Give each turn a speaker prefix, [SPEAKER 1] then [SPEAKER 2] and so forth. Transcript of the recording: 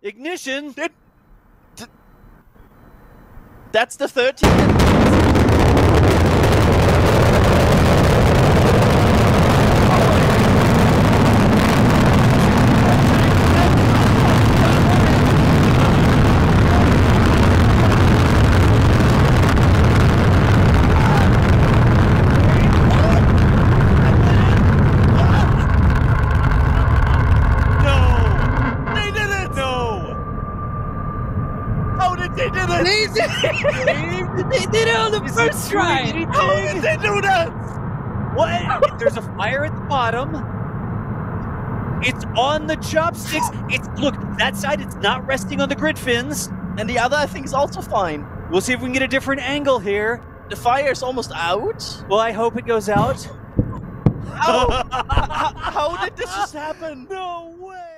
[SPEAKER 1] Ignition.
[SPEAKER 2] That's the 13th.
[SPEAKER 3] They did it on the first try!
[SPEAKER 2] How did they do that?
[SPEAKER 1] What? There's a fire at the bottom. It's on the chopsticks. Look, that side, it's not resting on the grid fins.
[SPEAKER 2] And the other, I think, is also fine.
[SPEAKER 1] We'll see if we can get a different angle here.
[SPEAKER 2] The fire's almost out.
[SPEAKER 1] Well, I hope it goes out.
[SPEAKER 2] How did this just happen?
[SPEAKER 1] No way!